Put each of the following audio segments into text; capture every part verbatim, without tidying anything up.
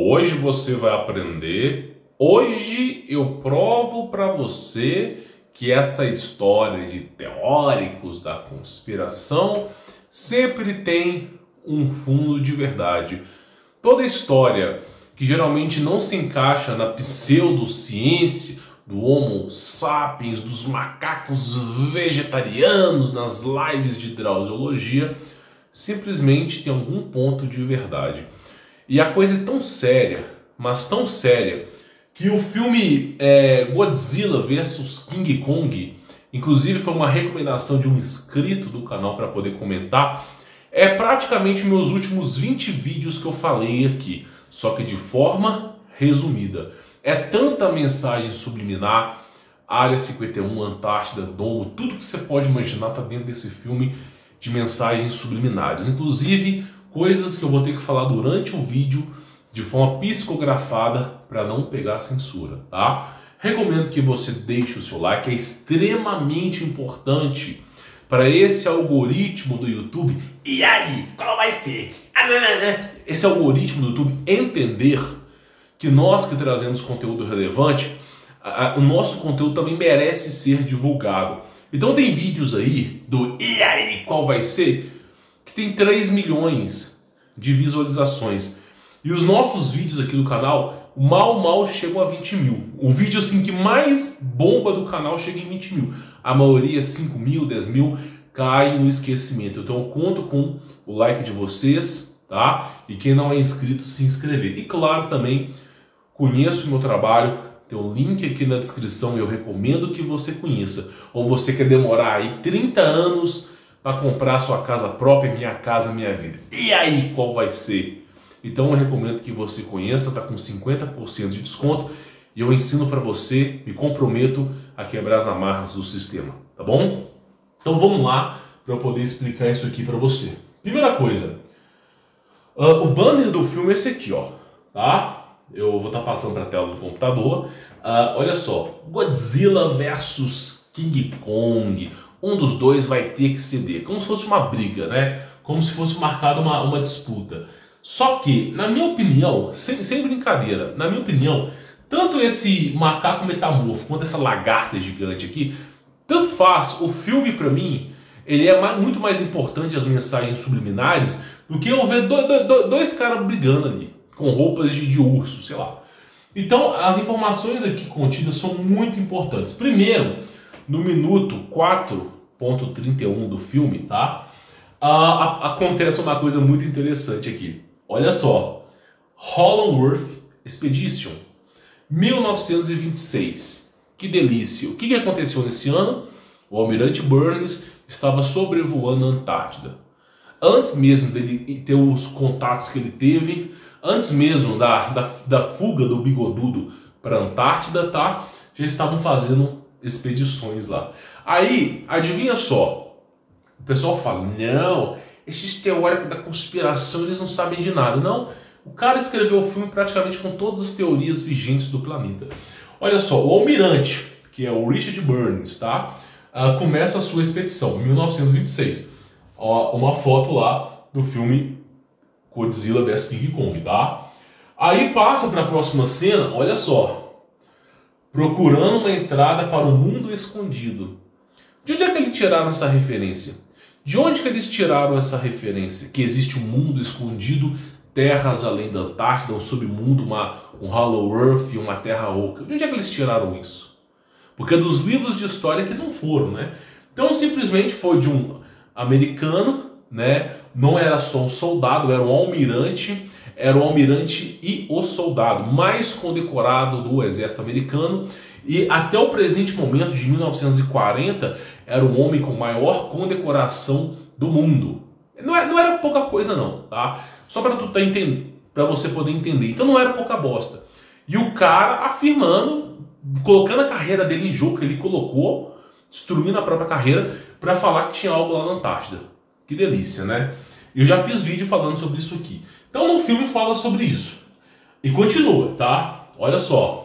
Hoje você vai aprender, hoje eu provo para você que essa história de teóricos da conspiração sempre tem um fundo de verdade. Toda história que geralmente não se encaixa na pseudociência do Homo sapiens, dos macacos vegetarianos, nas lives de drausiologia, simplesmente tem algum ponto de verdade. E a coisa é tão séria, mas tão séria, que o filme é, Godzilla versus King Kong, inclusive foi uma recomendação de um inscrito do canal para poder comentar, é praticamente meus últimos vinte vídeos que eu falei aqui, só que de forma resumida. É tanta mensagem subliminar, Área cinquenta e um, Antártida, Domo, tudo que você pode imaginar está dentro desse filme de mensagens subliminares. Inclusive, coisas que eu vou ter que falar durante o vídeo de forma psicografada para não pegar censura, tá? Recomendo que você deixe o seu like, é extremamente importante para esse algoritmo do YouTube. E aí, qual vai ser? Esse algoritmo do YouTube entender que nós que trazemos conteúdo relevante, a, a, o nosso conteúdo também merece ser divulgado. Então tem vídeos aí do e aí, qual vai ser? Que tem três milhões de visualizações. E os nossos vídeos aqui do canal mal, mal chegam a vinte mil. O vídeo assim que mais bomba do canal chega em vinte mil. A maioria cinco mil, dez mil cai no esquecimento. Então eu conto com o like de vocês, tá? E quem não é inscrito, se inscrever. E claro também, conheço o meu trabalho, tem um link aqui na descrição e eu recomendo que você conheça. Ou você quer demorar aí trinta anos para comprar sua casa própria, Minha Casa Minha Vida. E aí, qual vai ser? Então eu recomendo que você conheça, tá com cinquenta por cento de desconto e eu ensino para você, me comprometo a quebrar as amarras do sistema, tá bom? Então vamos lá para eu poder explicar isso aqui para você. Primeira coisa, uh, o banner do filme é esse aqui, ó, tá? Eu vou estar tá passando para a tela do computador. Uh, olha só, Godzilla versus King Kong. Um dos dois vai ter que ceder, como se fosse uma briga, né? Como se fosse marcada uma, uma disputa. Só que, na minha opinião, sem, sem brincadeira, na minha opinião, tanto esse macaco metamorfo quanto essa lagarta gigante aqui, tanto faz. O filme, pra mim, ele é mais, muito mais importante, as mensagens subliminares, do que eu ver do, do, do, dois caras brigando ali, com roupas de, de urso, sei lá. Então, as informações aqui contidas são muito importantes. Primeiro, no minuto quatro ponto trinta e um do filme, tá? Ah, acontece uma coisa muito interessante aqui. Olha só, Hollowworth Expedition, mil novecentos e vinte e seis. Que delícia! O que aconteceu nesse ano? O almirante Burns estava sobrevoando a Antártida. Antes mesmo dele ter os contatos que ele teve, antes mesmo da, da, da fuga do bigodudo para a Antártida, tá? Já estavam fazendo expedições lá. Aí, adivinha só, o pessoal fala, não, esses teóricos da conspiração, eles não sabem de nada. Não, o cara escreveu o filme praticamente com todas as teorias vigentes do planeta. Olha só, o almirante, que é o Richard Burns, tá? Uh, começa a sua expedição, em mil novecentos e vinte e seis. Ó, uma foto lá do filme Godzilla versus King Kong, tá? Aí passa para a próxima cena, olha só. Procurando uma entrada para o mundo escondido. De onde é que eles tiraram essa referência? De onde que eles tiraram essa referência? Que existe um mundo escondido, terras além da Antártida, um submundo, uma, um Hollow Earth, uma terra oca. De onde é que eles tiraram isso? Porque é dos livros de história que não foram, né? Então simplesmente foi de um americano, né? Não era só um soldado, era um almirante, era o almirante e o soldado mais condecorado do exército americano. E até o presente momento, de mil novecentos e quarenta, era o homem com maior condecoração do mundo. Não, é, não era pouca coisa não, tá? Só para tu tá entendendo, para você poder entender. Então não era pouca bosta. E o cara afirmando, colocando a carreira dele em jogo, que ele colocou, destruindo a própria carreira, para falar que tinha algo lá na Antártida. Que delícia, né? Eu já fiz vídeo falando sobre isso aqui. Então no filme fala sobre isso. E continua, tá? Olha só.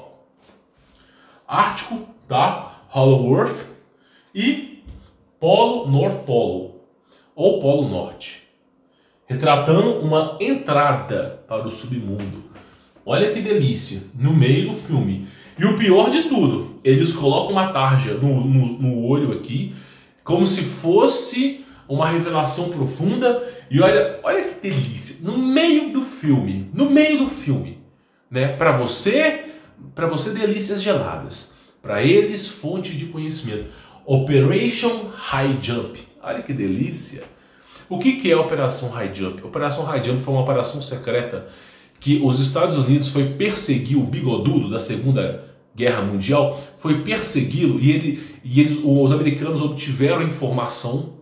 Ártico, tá? Hollowworth e Polo North Polo, ou Polo Norte, retratando uma entrada para o submundo. Olha que delícia, no meio do filme. E o pior de tudo, eles colocam uma tarja no, no, no olho aqui, como se fosse uma revelação profunda. E olha, olha que delícia, no meio do filme, no meio do filme, né? Para você, para você delícias geladas, para eles fonte de conhecimento. Operation High Jump, olha que delícia. O que que é a Operação High Jump? A Operação High Jump foi uma operação secreta que os Estados Unidos foi perseguir o bigodudo da Segunda Guerra Mundial, foi persegui-lo e, ele, e eles, os americanos obtiveram informação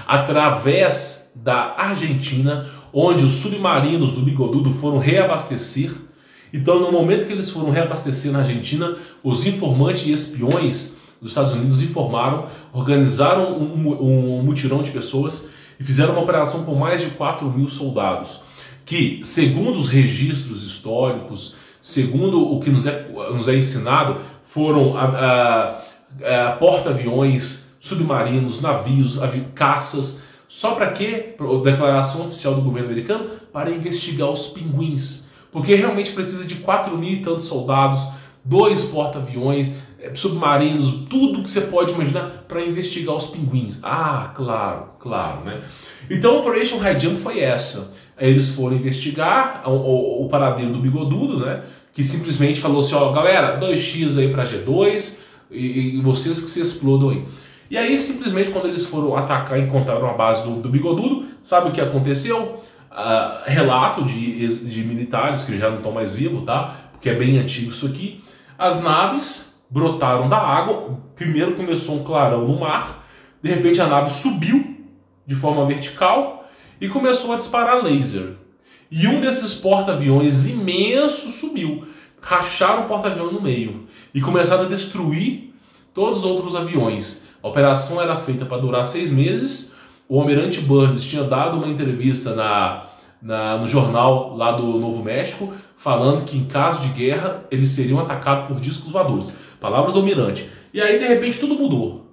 através da Argentina, onde os submarinos do bigodudo foram reabastecer. Então, no momento que eles foram reabastecer na Argentina, os informantes e espiões dos Estados Unidos informaram, organizaram um, um mutirão de pessoas e fizeram uma operação com mais de quatro mil soldados, que, segundo os registros históricos, segundo o que nos é, nos é ensinado, foram a, a, a porta-aviões, submarinos, navios, avi, caças. Só para quê? A declaração oficial do governo americano? Para investigar os pinguins. Porque realmente precisa de quatro mil e tantos soldados, dois porta-aviões, submarinos, tudo que você pode imaginar para investigar os pinguins. Ah, claro, claro, né? Então a Operation High Jump foi essa. Eles foram investigar o, o, o paradeiro do bigodudo, né? Que simplesmente falou assim, ó, galera, dois x aí para G dois e, e vocês que se explodam aí. E aí, simplesmente, quando eles foram atacar e encontraram a base do, do bigodudo, sabe o que aconteceu? Uh, relato de, de militares que já não estão mais vivos, tá? Porque é bem antigo isso aqui. As naves brotaram da água, primeiro começou um clarão no mar, de repente a nave subiu de forma vertical e começou a disparar laser. E um desses porta-aviões imensos subiu, racharam o porta-avião no meio e começaram a destruir todos os outros aviões. A operação era feita para durar seis meses. O almirante Burns tinha dado uma entrevista na, na, no jornal lá do Novo México, falando que em caso de guerra eles seriam atacados por discos voadores. Palavras do almirante. E aí, de repente, tudo mudou.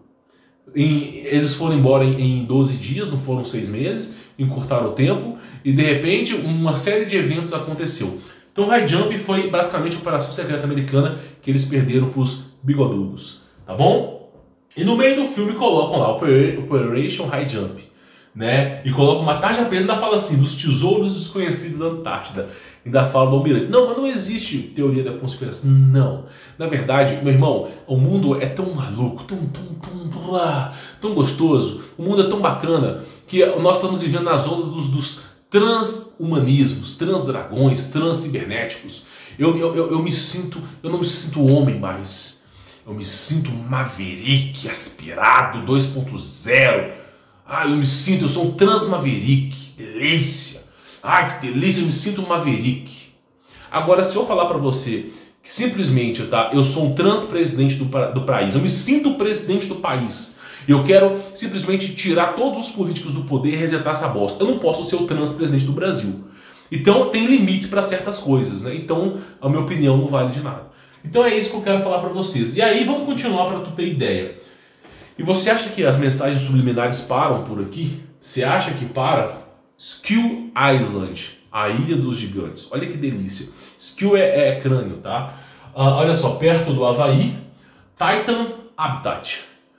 E eles foram embora em, em doze dias, não foram seis meses, encurtaram o tempo, e de repente uma série de eventos aconteceu. Então, High Jump foi basicamente a operação secreta americana que eles perderam para os bigodudos. Tá bom? E no meio do filme colocam lá Operation High Jump, né? E colocam uma tarja preta e ainda fala assim, dos tesouros desconhecidos da Antártida. Ainda fala do almirante. Não, mas não existe teoria da conspiração. Não. Na verdade, meu irmão, o mundo é tão maluco, tão, tão, tão, ah, tão gostoso. O mundo é tão bacana que nós estamos vivendo nas ondas dos, dos transhumanismos, transdragões, transcibernéticos. Eu, eu, eu, eu me sinto, eu não me sinto homem mais. Eu me sinto Maverick aspirado dois ponto zero. Ah, eu me sinto, eu sou um trans Maverick. Delícia. Ai, que delícia, eu me sinto um Maverick. Agora, se eu falar para você que simplesmente, tá, eu sou um trans presidente do, do país, eu me sinto o presidente do país, eu quero simplesmente tirar todos os políticos do poder e resetar essa bosta. Eu não posso ser o trans presidente do Brasil. Então, tem limite para certas coisas, né? Então, a minha opinião não vale de nada. Então é isso que eu quero falar para vocês. E aí vamos continuar para tu ter ideia. E você acha que as mensagens subliminares param por aqui? Você acha que para? Skull Island, a ilha dos gigantes. Olha que delícia. Skull é, é crânio, tá? Uh, olha só, perto do Havaí, Titan Habitat.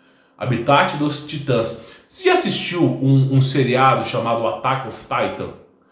Habitat dos Titãs. Você já assistiu um, um seriado chamado Attack of Titan?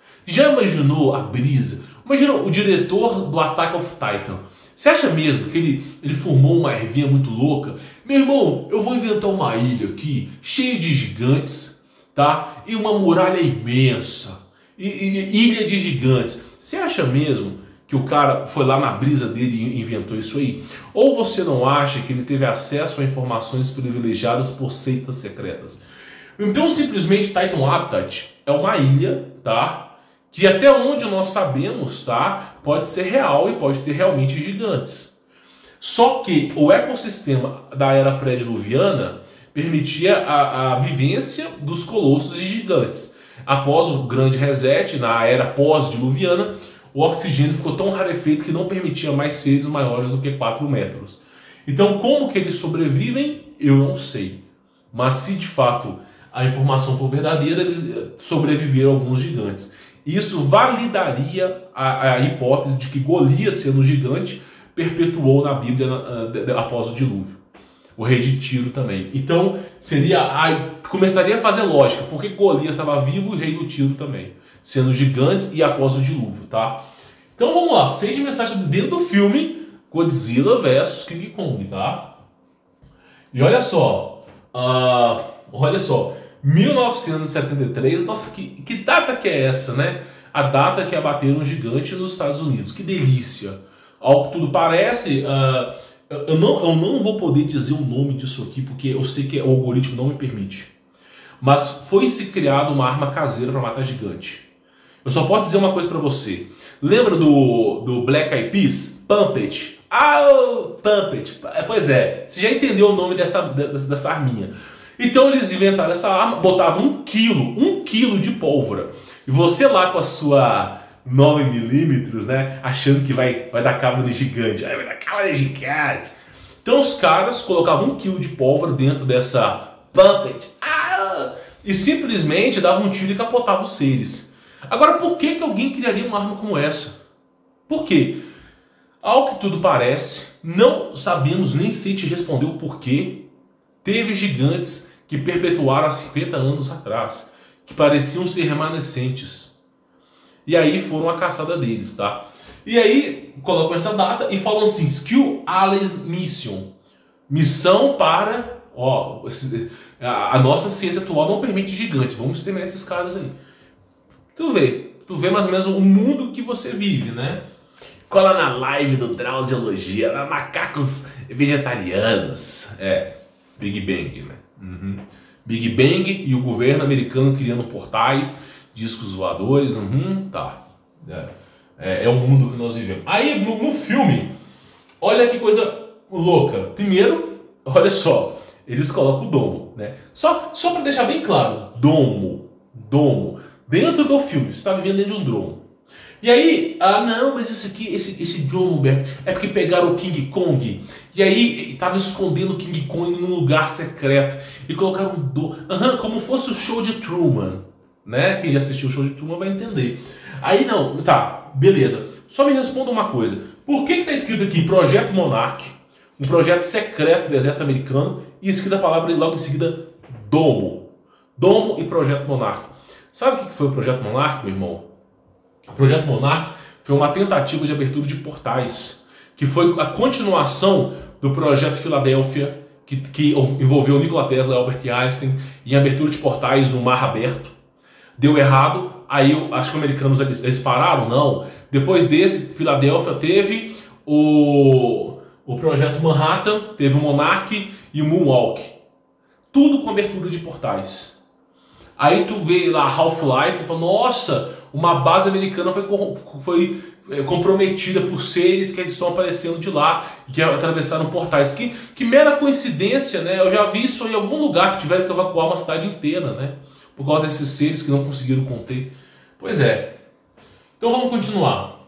Já imaginou a brisa? Imagina o diretor do Attack of Titan. Você acha mesmo que ele, ele formou uma ervinha muito louca? Meu irmão, eu vou inventar uma ilha aqui, cheia de gigantes, tá? E uma muralha imensa. E, e, ilha de gigantes. Você acha mesmo que o cara foi lá na brisa dele e inventou isso aí? Ou você não acha que ele teve acesso a informações privilegiadas por seitas secretas? Então, simplesmente, Titan Habitat é uma ilha, tá? Que até onde nós sabemos, tá, pode ser real e pode ter realmente gigantes. Só que o ecossistema da era pré-diluviana permitia a, a vivência dos colossos e gigantes. Após o grande reset, na era pós-diluviana, o oxigênio ficou tão rarefeito que não permitia mais seres maiores do que quatro metros. Então, como que eles sobrevivem, eu não sei. Mas se de fato a informação for verdadeira, eles sobreviveram alguns gigantes. Isso validaria a, a hipótese de que Golias, sendo gigante, perpetuou na Bíblia uh, após o dilúvio. O rei de Tiro também. Então, seria a, começaria a fazer lógica, porque Golias estava vivo e o rei do Tiro também, sendo gigantes e após o dilúvio, tá? Então vamos lá, seis de mensagem dentro do filme Godzilla versus King Kong, tá? E olha só, uh, olha só, mil novecentos e setenta e três, nossa, que, que data que é essa, né? A data que abateram um gigante nos Estados Unidos, que delícia! Ao que tudo parece, uh, eu, não, eu não vou poder dizer o nome disso aqui, porque eu sei que o algoritmo não me permite. Mas foi se criada uma arma caseira para matar gigante. Eu só posso dizer uma coisa para você. Lembra do, do Black Eyed Peas? Pump It. Ah, Pump It. Pois é, você já entendeu o nome dessa, dessa, dessa arminha. Então eles inventaram essa arma, botavam um quilo, um quilo de pólvora. E você lá com a sua nove milímetros, né, achando que vai, vai dar cabo no gigante. Vai dar cabo no gigante. Então os caras colocavam um quilo de pólvora dentro dessa Pump It. Ah, e simplesmente davam um tiro e capotavam os seres. Agora, por que, que alguém criaria uma arma como essa? Por quê? Ao que tudo parece, não sabemos nem se te responder o porquê. Teve gigantes que perpetuaram há cinquenta anos atrás, que pareciam ser remanescentes. E aí foram a caçada deles, tá? E aí colocam essa data e falam assim, Skill Allies Mission. Missão para... Ó, a, a nossa ciência atual não permite gigantes, vamos exterminar esses caras aí. Tu vê, tu vê mais ou menos o mundo que você vive, né? Cola na live do Drausiologia, na Macacos Vegetarianos. É, Big Bang, né? Uhum. Big Bang e o governo americano criando portais, discos voadores, uhum, tá. É, é, é o mundo que nós vivemos. Aí, no, no filme, olha que coisa louca. Primeiro, olha só, eles colocam o domo, né? Só, só para deixar bem claro, domo, domo. Dentro do filme, você está vivendo dentro de um domo. E aí, ah não, mas isso aqui, esse, esse domo, Humberto, é porque pegaram o King Kong. E aí, estava escondendo o King Kong num lugar secreto. E colocaram um domo, uhum, como fosse o show de Truman. Né? Quem já assistiu o show de Truman vai entender. Aí não, tá, beleza. Só me responda uma coisa. Por que está escrito aqui Projeto Monarch, um projeto secreto do exército americano, e escrita a palavra logo em seguida domo. Domo e Projeto Monarch. Sabe o que foi o Projeto Monarch, meu irmão? O Projeto Monarch foi uma tentativa de abertura de portais, que foi a continuação do Projeto Filadélfia, que, que envolveu Nikola Tesla e Albert Einstein, em abertura de portais no mar aberto. Deu errado, aí acho que os americanos eles, eles pararam, não. Depois desse, Filadélfia teve o, o Projeto Manhattan, teve o Monarch e o Moonwalk. Tudo com abertura de portais. Aí tu vê lá Half-Life e fala, nossa, uma base americana foi, foi comprometida por seres que estão aparecendo de lá e que atravessaram portais. Que, que mera coincidência, né? Eu já vi isso em algum lugar que tiveram que evacuar uma cidade inteira, né? Por causa desses seres que não conseguiram conter. Pois é. Então vamos continuar.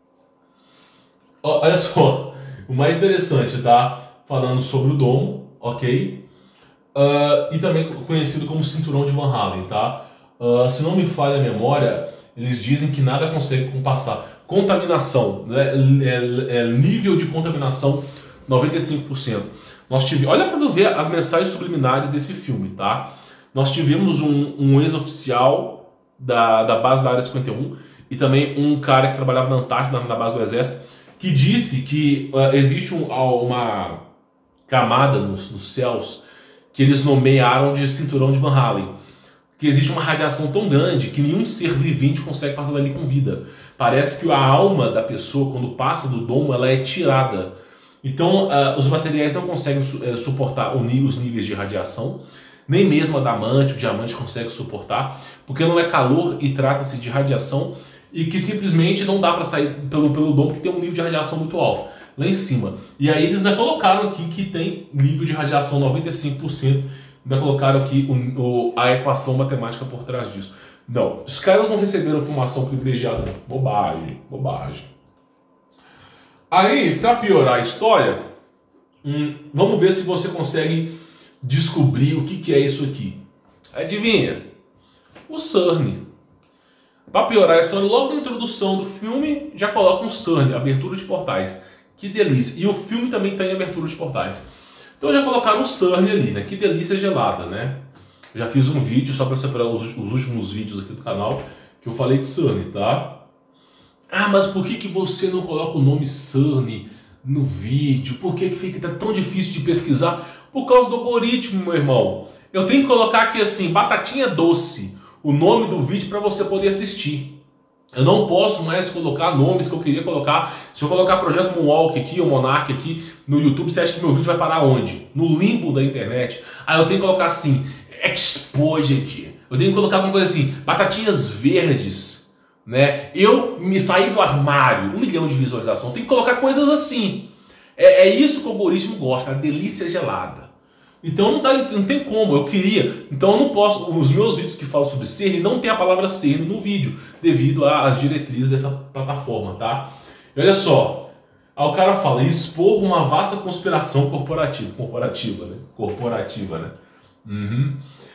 Olha só, o mais interessante, tá? Falando sobre o domo, ok? Uh, e também conhecido como Cinturão de Van Halen, tá? Uh, se não me falha a memória, eles dizem que nada consegue passar. Contaminação, né? é, é, nível de contaminação noventa e cinco por cento. Nós tivemos, olha para ver as mensagens subliminares desse filme, tá? Nós tivemos um, um ex-oficial da, da base da Área cinquenta e um e também um cara que trabalhava na Antártida, na base do Exército, que disse que uh, existe um, uma camada nos, nos céus que eles nomearam de Cinturão de Van Halen, que existe uma radiação tão grande que nenhum ser vivente consegue passar dali com vida. Parece que a alma da pessoa, quando passa do domo, ela é tirada. Então, uh, os materiais não conseguem su uh, suportar o, os níveis de radiação, nem mesmo a adamante, o diamante consegue suportar, porque não é calor e trata-se de radiação, e que simplesmente não dá para sair pelo, pelo domo, porque tem um nível de radiação muito alto lá em cima. E aí eles ainda colocaram aqui que tem nível de radiação noventa e cinco por cento, ainda colocaram aqui o, o, a equação matemática por trás disso. Não, os caras não receberam informação privilegiada. Bobagem, bobagem. Aí, para piorar a história, hum, vamos ver se você consegue descobrir o que, que é isso aqui. Adivinha? O CERN. Para piorar a história, logo na introdução do filme, já coloca um C E R N, abertura de portais. Que delícia. E o filme também tem abertura de portais. Então já colocaram o C E R N ali, né? Que delícia gelada, né? Já fiz um vídeo só para separar os, os últimos vídeos aqui do canal que eu falei de C E R N, tá? Ah, mas por que, que você não coloca o nome C E R N no vídeo? Por que, que fica tão difícil de pesquisar? Por causa do algoritmo, meu irmão. Eu tenho que colocar aqui assim, batatinha doce, o nome do vídeo para você poder assistir. Eu não posso mais colocar nomes que eu queria colocar. Se eu colocar Projeto Moonwalk aqui, ou Monark aqui no YouTube, você acha que meu vídeo vai parar onde? No limbo da internet. Aí eu tenho que colocar assim, Exposed. Eu tenho que colocar alguma coisa assim, batatinhas verdes, né? Eu me saí do armário, um milhão de visualização. Tem que colocar coisas assim. É, é isso que o algoritmo gosta, a delícia gelada. Então não, dá, não tem como, eu queria. Então eu não posso, os meus vídeos que falam sobre C E R N não tem a palavra C E R N no vídeo, devido às diretrizes dessa plataforma, tá? E olha só, aí o cara fala, expor uma vasta conspiração corporativa, corporativa, né? Corporativa, né? Uhum.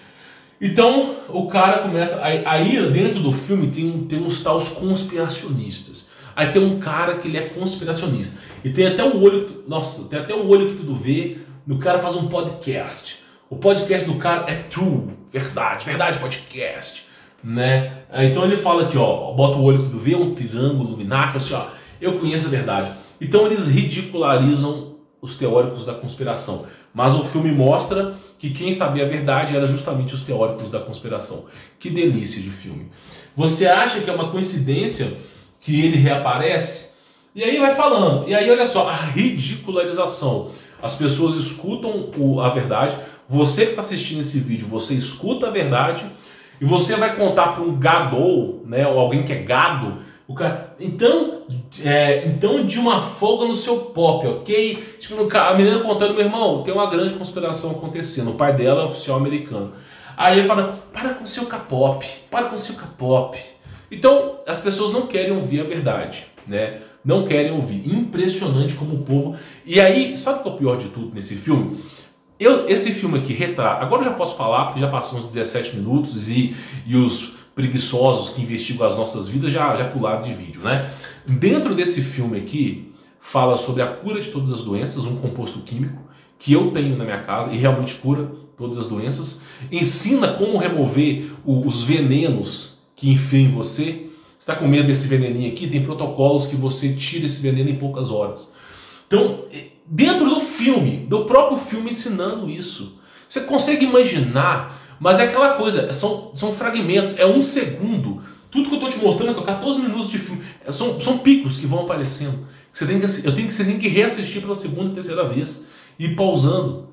Então o cara começa, aí, aí dentro do filme tem, tem uns tais conspiracionistas. Aí tem um cara que ele é conspiracionista. E tem até o olho, nossa, tem até o olho que tudo vê. O cara faz um podcast. O podcast do cara é true, verdade, verdade podcast, né? Então ele fala aqui, ó, bota o olho que tudo vê, um triângulo luminário, assim, ó, eu conheço a verdade. Então eles ridicularizam os teóricos da conspiração. Mas o filme mostra que quem sabia a verdade era justamente os teóricos da conspiração. Que delícia de filme. Você acha que é uma coincidência que ele reaparece? E aí vai falando. E aí olha só, a ridicularização. As pessoas escutam o, a verdade. Você que está assistindo esse vídeo, você escuta a verdade. E você vai contar para um gadol, né, ou alguém que é gado. O cara, então, é, então de uma folga no seu pop, ok? Tipo, a menina contando, meu irmão, tem uma grande conspiração acontecendo. O pai dela é oficial americano. Aí ele fala, para com o seu K-pop, para com o seu K-pop. Então, as pessoas não querem ouvir a verdade, né? Não querem ouvir. Impressionante como o povo... E aí, sabe o que é o pior de tudo nesse filme? Eu, esse filme aqui retrata... Agora eu já posso falar, porque já passou uns dezessete minutos e, e os preguiçosos que investigam as nossas vidas já, já pularam de vídeo, né? Dentro desse filme aqui, fala sobre a cura de todas as doenças, um composto químico que eu tenho na minha casa e realmente cura todas as doenças. Ensina como remover o, os venenos que enfiam em você. Você está com medo desse veneninho aqui? Tem protocolos que você tira esse veneno em poucas horas. Então, dentro do filme, do próprio filme ensinando isso. Você consegue imaginar, mas é aquela coisa, são, são fragmentos, é um segundo. Tudo que eu estou te mostrando, é quatorze minutos de filme, são, são picos que vão aparecendo. Você tem que, eu tenho que, você tem que reassistir pela segunda e terceira vez, e ir pausando.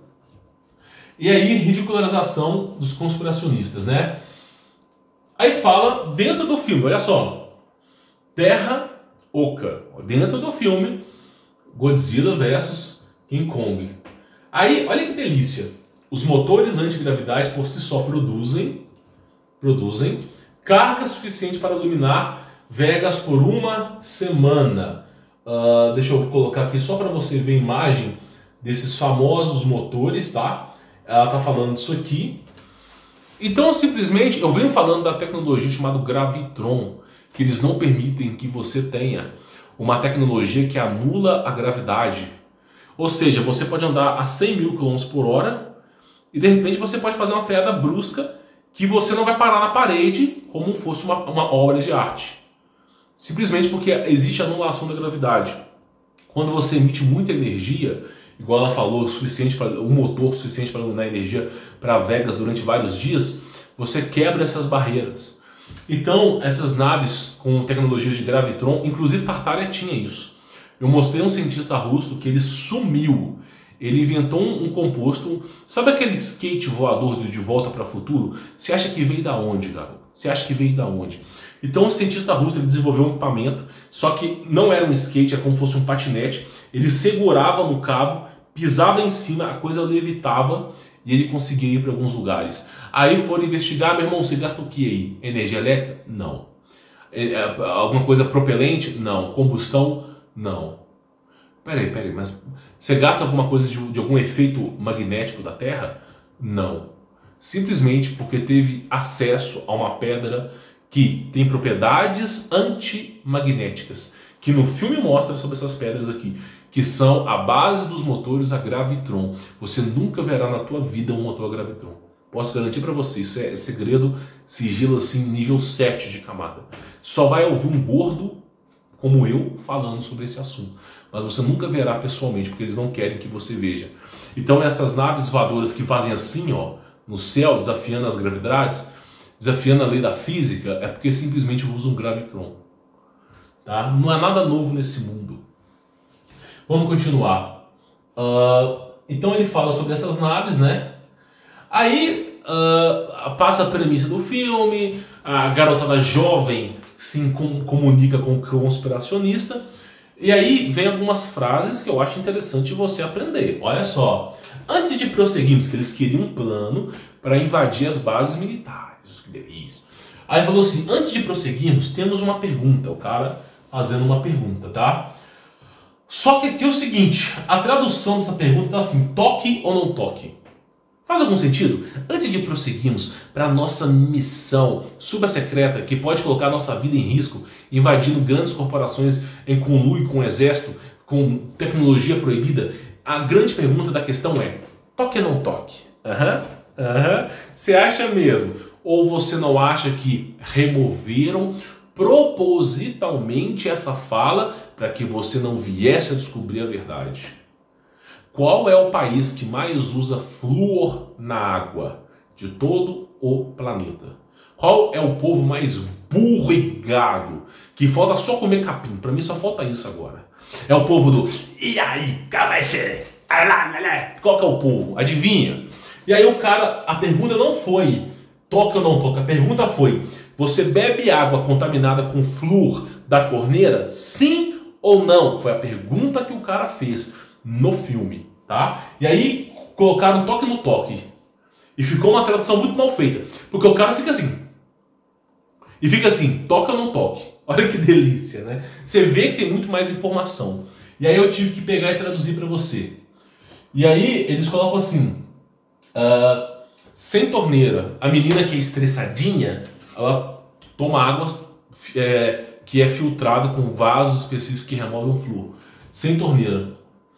E aí, ridicularização dos conspiracionistas, né? Aí fala, dentro do filme, olha só, Terra Oca, dentro do filme, Godzilla versus King Kong. Aí, olha que delícia, os motores antigravidade por si só produzem, produzem carga suficiente para iluminar Vegas por uma semana. Uh, deixa eu colocar aqui só para você ver a imagem desses famosos motores, tá? Ela tá falando disso aqui. Então, simplesmente, eu venho falando da tecnologia chamada Gravitron, que eles não permitem que você tenha uma tecnologia que anula a gravidade. Ou seja, você pode andar a cem mil quilômetros por hora e, de repente, você pode fazer uma freada brusca que você não vai parar na parede como fosse uma, uma obra de arte. Simplesmente porque existe anulação da gravidade. Quando você emite muita energia, igual ela falou, o suficiente para um motor suficiente para iluminar energia para Vegas durante vários dias, você quebra essas barreiras. Então, essas naves com tecnologias de Gravitron, inclusive Tartaria tinha isso. Eu mostrei um cientista russo que ele sumiu. Ele inventou um, um composto, sabe aquele skate voador de De Volta para o Futuro? Você acha que veio da onde, garoto? Você acha que veio da onde? Então, o cientista russo ele desenvolveu um equipamento, só que não era um skate, é como se fosse um patinete. Ele segurava no cabo, pisava em cima, a coisa levitava e ele conseguia ir para alguns lugares. Aí foram investigar, meu irmão, você gasta o que aí? Energia elétrica? Não. É, é, alguma coisa propelente? Não. Combustão? Não. Peraí, peraí, mas você gasta alguma coisa de, de algum efeito magnético da Terra? Não. Simplesmente porque teve acesso a uma pedra que tem propriedades antimagnéticas, que no filme mostra sobre essas pedras aqui, que são a base dos motores a gravitron. Você nunca verá na tua vida um motor a gravitron. Posso garantir para você, isso é segredo, sigilo assim, nível sete de camada. Só vai ouvir um gordo como eu falando sobre esse assunto. Mas você nunca verá pessoalmente, porque eles não querem que você veja. Então essas naves voadoras que fazem assim, ó, no céu, desafiando as gravidades, desafiando a lei da física, é porque simplesmente usam gravitron. Tá? Não há nada novo nesse mundo. Vamos continuar. Uh, então ele fala sobre essas naves, né? Aí uh, passa a premissa do filme, a garotada jovem se com, comunica com o conspiracionista, e aí vem algumas frases que eu acho interessante você aprender. Olha só, antes de prosseguirmos, que eles queriam um plano para invadir as bases militares. Que delícia. Aí falou assim, antes de prosseguirmos, temos uma pergunta, o cara fazendo uma pergunta, tá? Só que aqui é o seguinte, a tradução dessa pergunta tá assim, toque ou não toque? Faz algum sentido? Antes de prosseguirmos para a nossa missão super secreta, que pode colocar a nossa vida em risco, invadindo grandes corporações em conluio com o exército, com tecnologia proibida, a grande pergunta da questão é, toque ou não toque? Aham, uhum, aham. Uhum. Você acha mesmo? Ou você não acha que removeram propositalmente essa fala para que você não viesse a descobrir a verdade? Qual é o país que mais usa flúor na água de todo o planeta? Qual é o povo mais burro e gado que falta só comer capim? Para mim só falta isso agora. É o povo do e aí, qual vai ser? Qual que é o povo? Adivinha? E aí o cara, a pergunta não foi toca ou não toca, a pergunta foi, você bebe água contaminada com flúor da torneira? Sim ou não? Foi a pergunta que o cara fez no filme, tá? E aí colocaram toque no toque. E ficou uma tradução muito mal feita. Porque o cara fica assim. E fica assim, toque ou não toque? Olha que delícia, né? Você vê que tem muito mais informação. E aí eu tive que pegar e traduzir para você. E aí eles colocam assim, uh, sem torneira, a menina que é estressadinha, ela toma água é, que é filtrada com vasos específicos que removem o flúor. Sem torneira.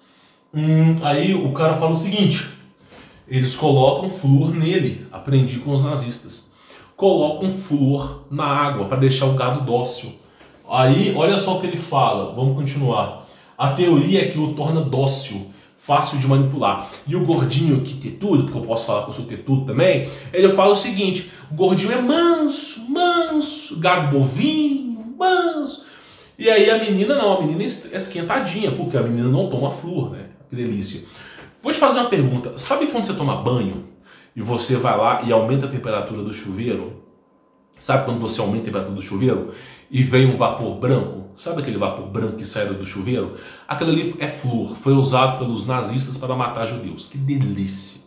Hum, aí o cara fala o seguinte, eles colocam flúor nele, aprendi com os nazistas. Colocam flúor na água para deixar o gado dócil. Aí, olha só o que ele fala, vamos continuar. A teoria é que o torna dócil, fácil de manipular. E o gordinho que tem tudo, porque eu posso falar que eu sou ter tudo também, ele fala o seguinte, o gordinho é manso, manso, gado bovinho, manso. E aí a menina não, a menina é esquentadinha, porque a menina não toma flúor, né? Que delícia. Vou te fazer uma pergunta, sabe quando você toma banho e você vai lá e aumenta a temperatura do chuveiro? Sabe quando você aumenta a temperatura do chuveiro e vem um vapor branco? Sabe aquele vapor branco que sai do chuveiro? Aquilo ali é flúor, foi usado pelos nazistas para matar judeus. Que delícia!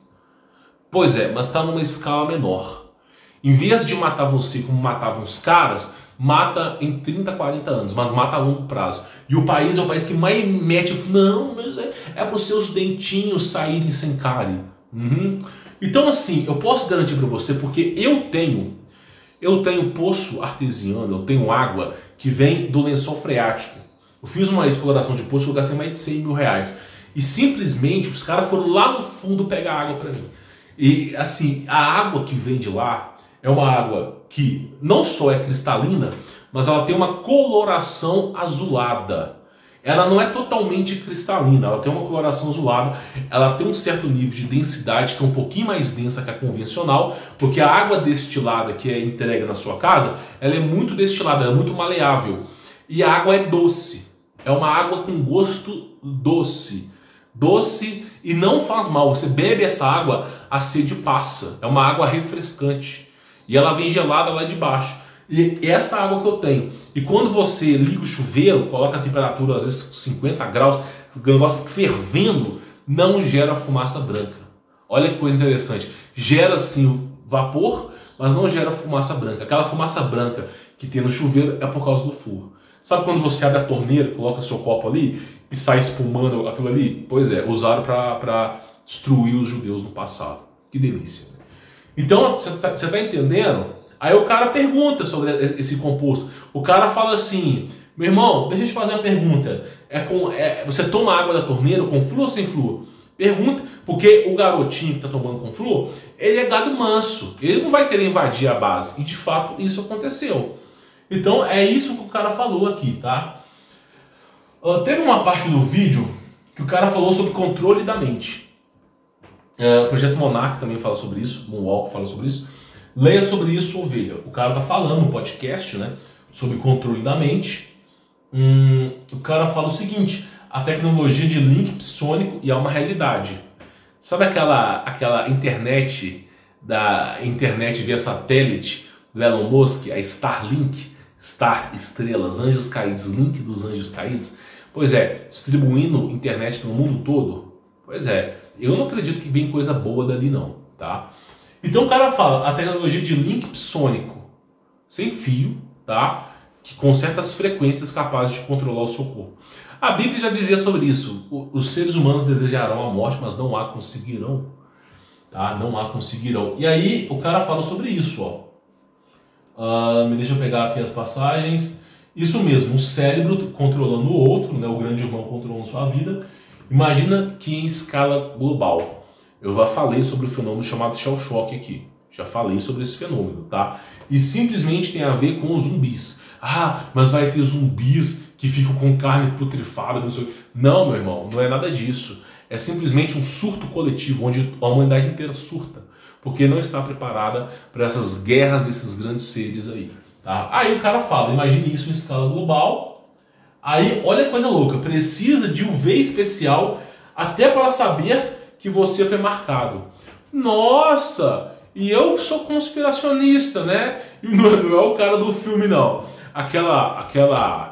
Pois é, mas está numa escala menor. Em vez de matar você como matavam os caras, mata em trinta, quarenta anos, mas mata a longo prazo. E o país é o país que mais mete, não, mas é, é para os seus dentinhos saírem sem cárie. Uhum. Então assim, eu posso garantir para você, porque eu tenho, eu tenho poço artesiano, eu tenho água que vem do lençol freático. Eu fiz uma exploração de poço, eu gastei mais de cem mil reais. E simplesmente os caras foram lá no fundo pegar água para mim. E assim, a água que vem de lá é uma água que não só é cristalina, mas ela tem uma coloração azulada. Ela não é totalmente cristalina, ela tem uma coloração azulada, ela tem um certo nível de densidade que é um pouquinho mais densa que a convencional, porque a água destilada que é entregue na sua casa, ela é muito destilada, ela é muito maleável. E a água é doce, é uma água com gosto doce. Doce e não faz mal, você bebe essa água, a sede passa, é uma água refrescante. E ela vem gelada lá de baixo. E essa água que eu tenho. E quando você liga o chuveiro, coloca a temperatura às vezes cinquenta graus, o negócio fervendo, não gera fumaça branca. Olha que coisa interessante. Gera sim vapor, mas não gera fumaça branca. Aquela fumaça branca que tem no chuveiro é por causa do flúor. Sabe quando você abre a torneira, coloca seu copo ali e sai espumando aquilo ali? Pois é, usaram para destruir os judeus no passado. Que delícia. Então, você está tá entendendo? Aí o cara pergunta sobre esse composto. O cara fala assim, meu irmão, deixa eu te fazer uma pergunta. É com, é, você toma água da torneira com flúor ou sem flúor? Pergunta, porque o garotinho que está tomando com flúor, ele é gado manso. Ele não vai querer invadir a base. E de fato isso aconteceu. Então é isso que o cara falou aqui, tá? Uh, teve uma parte do vídeo que o cara falou sobre controle da mente. Uh, o Projeto Monark também fala sobre isso. Moonwalk fala sobre isso. Leia sobre isso, ovelha. O cara tá falando no podcast, né, sobre controle da mente. Hum, o cara fala o seguinte: a tecnologia de link psônico e é uma realidade. Sabe aquela, aquela internet da internet via satélite do Elon Musk, a Starlink, Star Estrelas, Anjos Caídos, link dos Anjos Caídos? Pois é, distribuindo internet pelo mundo todo. Pois é, eu não acredito que vem coisa boa dali não, tá? Então o cara fala, a tecnologia de link psônico sem fio, tá? Que com certas frequências capazes de controlar o seu corpo. A Bíblia já dizia sobre isso. Os seres humanos desejarão a morte, mas não a conseguirão. Tá? Não a conseguirão. E aí o cara fala sobre isso, ó. Uh, me deixa eu pegar aqui as passagens. Isso mesmo, um cérebro controlando o outro, né? O grande irmão controlando sua vida. Imagina que em escala global. Eu já falei sobre o fenômeno chamado shell shock aqui. Já falei sobre esse fenômeno, tá? E simplesmente tem a ver com os zumbis. Ah, mas vai ter zumbis que ficam com carne putrefada, não sei o que. Não, meu irmão, não é nada disso. É simplesmente um surto coletivo, onde a humanidade inteira surta. Porque não está preparada para essas guerras desses grandes seres aí. Tá? Aí o cara fala, imagine isso em escala global. Aí, olha que coisa louca, precisa de U V especial até para saber que você foi marcado. Nossa! E eu sou conspiracionista, né? E não é o cara do filme, não. Aquela, aquela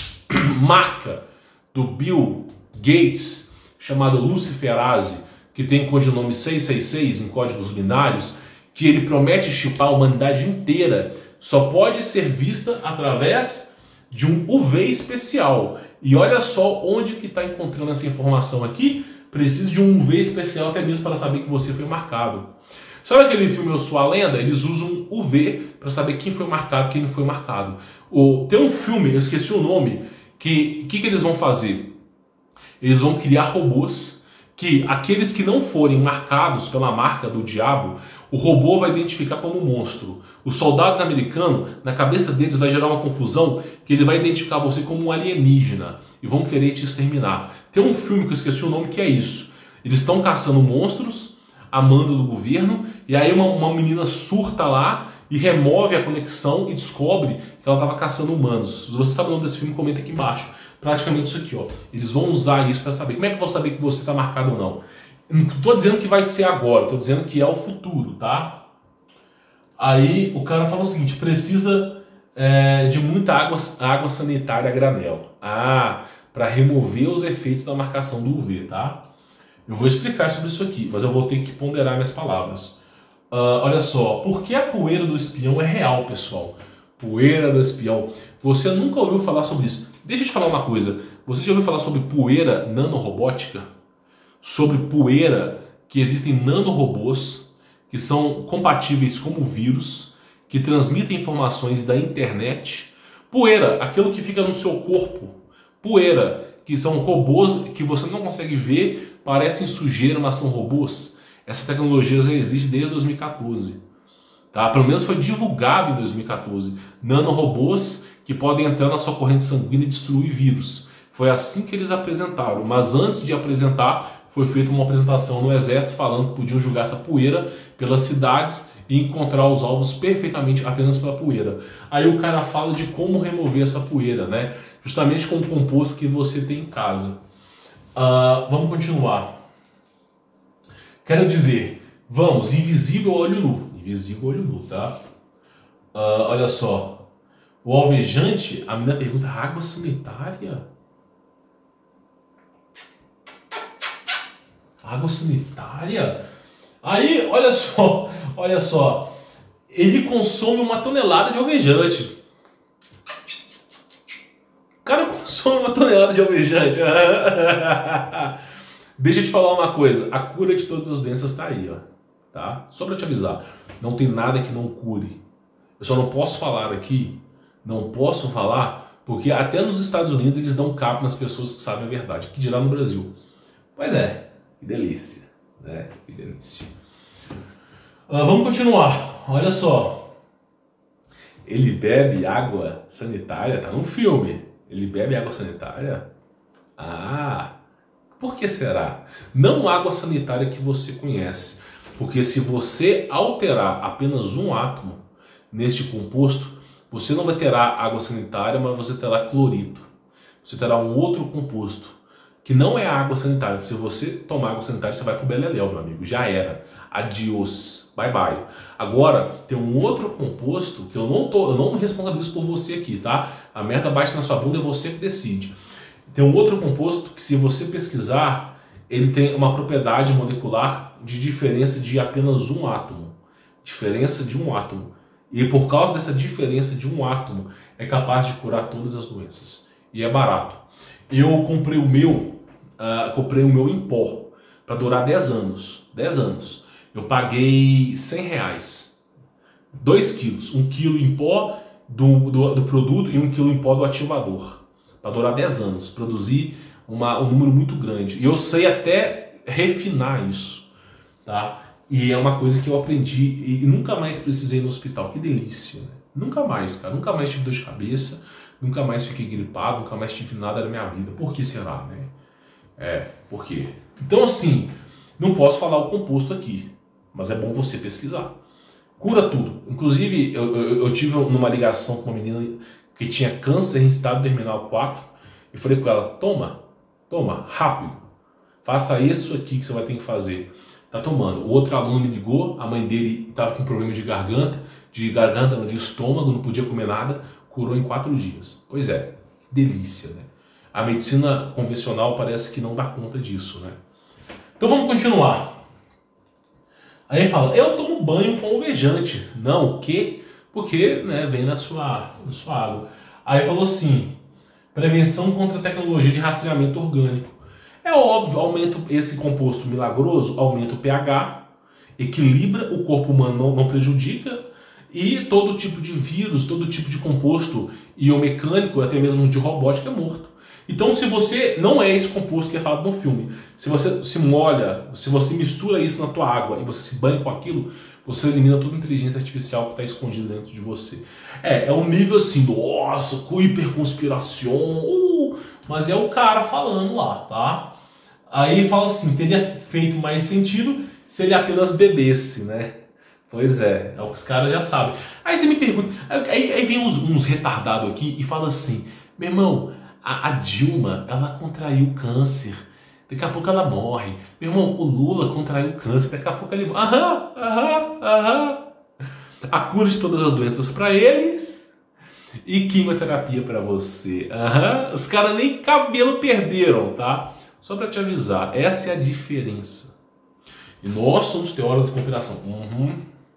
marca do Bill Gates, chamada Luciferase, que tem codinome seiscentos e sessenta e seis em códigos binários, que ele promete chipar a humanidade inteira, só pode ser vista através de um U V especial. E olha só onde que está encontrando essa informação aqui. Precisa de um U V especial até mesmo para saber que você foi marcado. Sabe aquele filme Eu Sou a Lenda? Eles usam U V para saber quem foi marcado, quem não foi marcado. O, tem um filme, eu esqueci o nome, que o que, que eles vão fazer? Eles vão criar robôs que aqueles que não forem marcados pela marca do diabo, o robô vai identificar como um monstro. Os soldados americanos, na cabeça deles vai gerar uma confusão que ele vai identificar você como um alienígena e vão querer te exterminar. Tem um filme que eu esqueci o nome que é isso. Eles estão caçando monstros a mando do governo, e aí uma, uma menina surta lá e remove a conexão e descobre que ela estava caçando humanos. Se você sabe o nome desse filme, comenta aqui embaixo. Praticamente isso aqui, ó. Eles vão usar isso para saber. Como é que eu vou saber que você está marcado ou não? Não estou dizendo que vai ser agora, estou dizendo que é o futuro, tá? Aí o cara fala o seguinte, precisa é, de muita água, água sanitária a granel. Ah, para remover os efeitos da marcação do U V, tá? Eu vou explicar sobre isso aqui, mas eu vou ter que ponderar minhas palavras. Uh, olha só, por que a poeira do espião é real, pessoal? Poeira do espião. Você nunca ouviu falar sobre isso. Deixa eu te falar uma coisa. Você já ouviu falar sobre poeira nanorobótica? Sobre poeira que existem nanorobôs que são compatíveis como vírus, que transmitem informações da internet. Poeira, aquilo que fica no seu corpo. Poeira, que são robôs que você não consegue ver, parecem sujeira, mas são robôs. Essa tecnologia já existe desde dois mil e quatorze. Tá? Pelo menos foi divulgado em dois mil e quatorze. Nanorobôs que podem entrar na sua corrente sanguínea e destruir vírus. Foi assim que eles apresentaram. Mas antes de apresentar, foi feita uma apresentação no exército falando que podiam jogar essa poeira pelas cidades e encontrar os alvos perfeitamente apenas pela poeira. Aí o cara fala de como remover essa poeira, né? Justamente com o composto que você tem em casa. Uh, vamos continuar. Quero dizer, vamos, invisível olho nu. Invisível olho nu, tá? Uh, olha só. O alvejante, a menina pergunta, água sanitária? Água sanitária? Aí, olha só, olha só. Ele consome uma tonelada de alvejante. O cara consome uma tonelada de alvejante. Deixa eu te falar uma coisa. A cura de todas as doenças está aí, ó. Tá? Só para te avisar. Não tem nada que não cure. Eu só não posso falar aqui, não posso falar, porque até nos Estados Unidos eles dão cabo nas pessoas que sabem a verdade, que dirá no Brasil. Pois é, que delícia, né? Que delícia. Uh, vamos continuar, olha só. Ele bebe água sanitária, tá no filme. Ele bebe água sanitária? Ah, por que será? Não água sanitária que você conhece. Porque se você alterar apenas um átomo neste composto, você não vai ter água sanitária, mas você terá clorito. Você terá um outro composto, que não é água sanitária. Se você tomar água sanitária, você vai pro beleléu, meu amigo. Já era. Adiós. Bye bye. Agora, tem um outro composto que eu não tô, eu não me responsabilizo por você aqui, tá? A merda bate na sua bunda, é você que decide. Tem um outro composto que, se você pesquisar, ele tem uma propriedade molecular de diferença de apenas um átomo. Diferença de um átomo. E por causa dessa diferença de um átomo, é capaz de curar todas as doenças. E é barato. Eu comprei o meu, uh, comprei o meu em pó, para durar dez anos. dez anos. Eu paguei cem reais. dois quilos. um quilo em pó do, do, do produto e um quilo em pó do ativador. Para durar dez anos. Produzir uma, um número muito grande. E eu sei até refinar isso. Tá? E é uma coisa que eu aprendi e nunca mais precisei ir no hospital. Que delícia, né? Nunca mais, cara. Nunca mais tive dor de cabeça. Nunca mais fiquei gripado. Nunca mais tive nada na minha vida. Por que será, né? É, por quê? Então, assim, não posso falar o composto aqui. Mas é bom você pesquisar. Cura tudo. Inclusive, eu, eu, eu tive uma ligação com uma menina que tinha câncer em estado terminal quatro. E falei com ela, toma, toma, rápido. Faça isso aqui que você vai ter que fazer. Tá tomando. O outro aluno me ligou, a mãe dele estava com problema de garganta, de garganta, não, de estômago, não podia comer nada, curou em quatro dias. Pois é, delícia, né? A medicina convencional parece que não dá conta disso, né? Então vamos continuar. Aí ele fala, eu tomo banho com alvejante. Não, o quê? Porque, né, vem na sua, na sua água. Aí falou assim, prevenção contra a tecnologia de rastreamento orgânico. É óbvio, aumenta esse composto milagroso, aumenta o pH, equilibra, o corpo humano não, não prejudica, e todo tipo de vírus, todo tipo de composto iomecânico, até mesmo de robótica, é morto. Então, se você não é esse composto que é falado no filme, se você se molha, se você mistura isso na tua água e você se banha com aquilo, você elimina toda a inteligência artificial que está escondida dentro de você. É, é um nível assim, nossa, com hiperconspiração, uh, mas é o cara falando lá, tá? Aí fala assim, teria feito mais sentido se ele apenas bebesse, né? Pois é, é o que os caras já sabem. Aí você me pergunta, aí, aí vem uns, uns retardados aqui e fala assim, meu irmão, a, a Dilma, ela contraiu câncer, daqui a pouco ela morre. Meu irmão, o Lula contraiu câncer, daqui a pouco ele morre. Aham, aham, aham. A cura de todas as doenças para eles e quimioterapia para você. Aham. Os caras nem cabelo perderam, tá? Só para te avisar, essa é a diferença. E nós somos teóricos da conspiração. Uhum.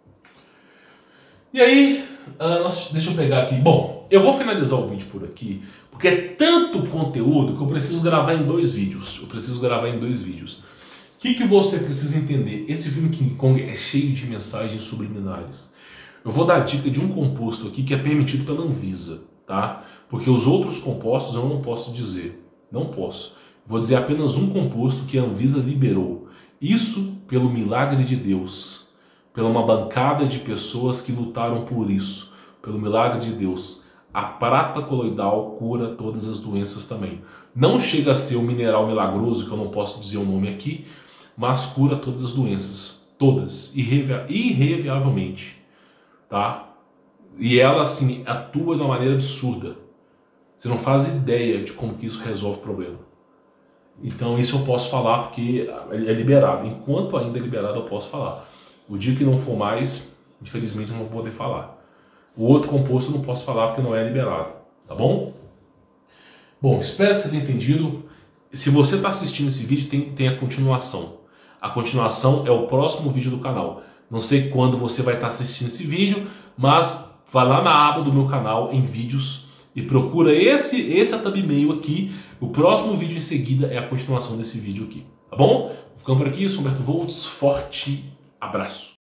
E aí, uh, nós, deixa eu pegar aqui. Bom, eu vou finalizar o vídeo por aqui, porque é tanto conteúdo que eu preciso gravar em dois vídeos. Eu preciso gravar em dois vídeos. O que, que você precisa entender? Esse filme King Kong é cheio de mensagens subliminares. Eu vou dar a dica de um composto aqui que é permitido pela Anvisa, tá? Porque os outros compostos eu não posso dizer. Não posso. Vou dizer apenas um composto que a Anvisa liberou. Isso pelo milagre de Deus. Pela uma bancada de pessoas que lutaram por isso. Pelo milagre de Deus. A prata coloidal cura todas as doenças também. Não chega a ser um mineral milagroso, que eu não posso dizer o nome aqui, mas cura todas as doenças. Todas. Irrevi irreviavelmente. Tá? E ela, assim, atua de uma maneira absurda. Você não faz ideia de como que isso resolve o problema. Então isso eu posso falar porque é liberado. Enquanto ainda é liberado eu posso falar. O dia que não for mais, infelizmente eu não vou poder falar. O outro composto eu não posso falar porque não é liberado. Tá bom? Bom, espero que você tenha entendido. Se você está assistindo esse vídeo, tem, tem a continuação. A continuação é o próximo vídeo do canal. Não sei quando você vai estar assistindo esse vídeo, mas vai lá na aba do meu canal em vídeos e procura esse, esse thumbnail aqui. O próximo vídeo em seguida é a continuação desse vídeo aqui, tá bom? Ficamos por aqui, eu sou Humberto Voltz, forte abraço.